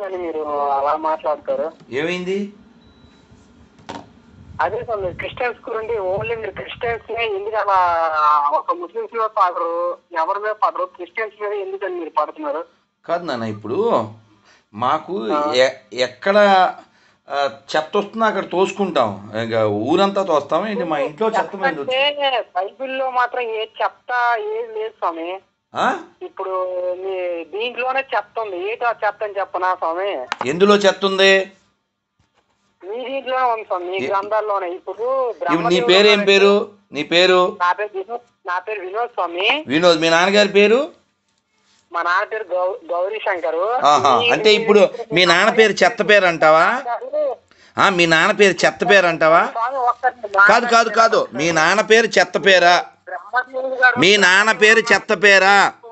ఏమైందని మీరు అలా మాట్లాడతారు? ఏమైంది? అదే సార్, మీరు క్రిస్టియన్స్ గురించి ఓన్లీ మీరు క్రిస్టియన్స్ ఎందుకు అలా ఒక ముస్లిమ్స్ మీద పడరు, ఎవరి మీద పడరు, క్రిస్టియన్స్ మీద ఎందుకని మీరు పడుతున్నారు? కాదు నాన్న, ఇప్పుడు మాకు ఎక్కడ చెత్త వస్తుందో అక్కడ తోసుకుంటాం. ఇంకా ఊరంతా తోస్తాం ఏంటి? మా ఇంట్లో చెత్త మీద బైబిల్లో మాత్రం ఏ చెత్త ఏది లేదు స్వామి. ఇప్పుడు మీ దీంట్లోనే చెత్త ఉంది. ఏంటో చెత్త అని చెప్పనా స్వామి? ఎందులో చెత్త ఉంది? మీ దీంట్లోనే ఉంది స్వామి, మీ గ్రంథాల్లోనే. ఇప్పుడు నీ పేరు ఏం పేరు? నీ పేరు? నా పేరు వినోద్ స్వామి. వినోద్. మీ నాన్నగారి పేరు? మా నాన్న పేరు గౌరీ శంకర్. అంటే ఇప్పుడు మీ నాన్న పేరు చెత్త పేరు అంటావా? మీ నాన్న పేరు చెత్త పేరు అంటావా? కాదు కాదు కాదు, మీ నాన్న పేరు చెత్త పేరా? మీ నాన్న పేరు చెత్త పేరా?